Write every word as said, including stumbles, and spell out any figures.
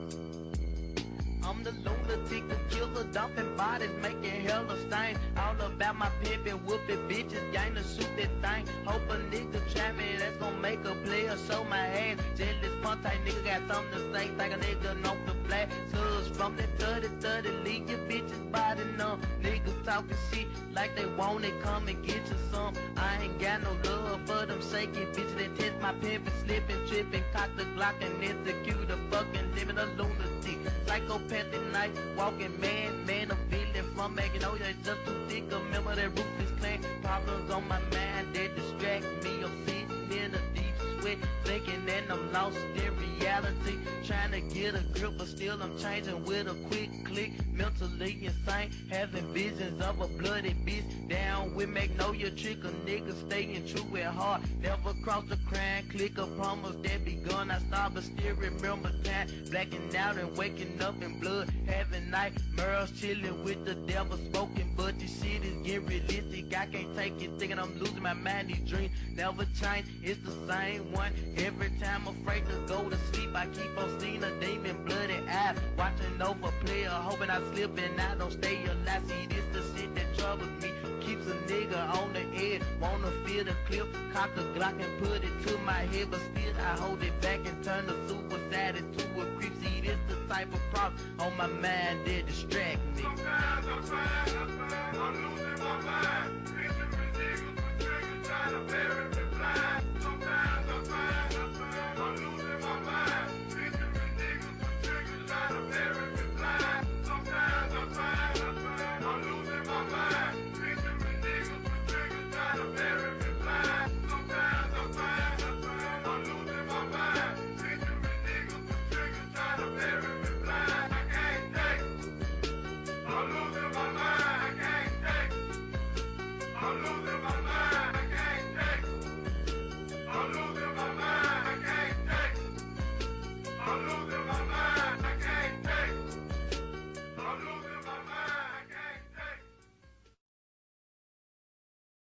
I'm the lunatic, the killer, dumping bodies, making hella stain. All about my pimpin', whoopin' bitches, gang to shoot that thing. Hope a nigga try me, that's gon' make a player show my ass. Jealous fun type nigga got something to say, think a nigga know the black. Slugs from that thirty thirty, leave your bitches body numb. Niggas talking shit like they want it, come and get you some. I ain't got no love for them shaky bitches that test my pimpin', slippin', trippin', cock the Glock and execute a fucking living a lunatic. Psychopathic night, walking man, man, a villain from making oh yeah, just too thick. Remember that ruthless clan, problems on my mind that distract me. I'm sitting in a deep sweat, thinking that I'm lost in reality. Trying to get a grip, but still I'm changing with a quick click. Mentally insane, having visions of a bloody beast. Down with Magnolia, trick a nigga, staying true at heart. Never cross the crime, click a promise that begun. I start, but still remember time. Blacking out and waking up in blood, having nightmares, chilling with the devil, smoking. But this shit is getting realistic. I can't take it, thinking I'm losing my mind. These dreams never change, it's the same one. Every time I'm afraid to go to sleep, I keep on seeing a demon, bloody eye, watching over player, hoping I slip and I don't stay alive. See, this the shit that troubles me, keeps a nigga on the edge, wanna feel the clip, cock the Glock and put it to my head, but still I hold it back and turn the suicide into a creep. See, this the type of problem on my mind that distract me. Sometimes I'm fine, I'm fine, I'm losing my mind. Picture ridiculous, but trigger trying to bury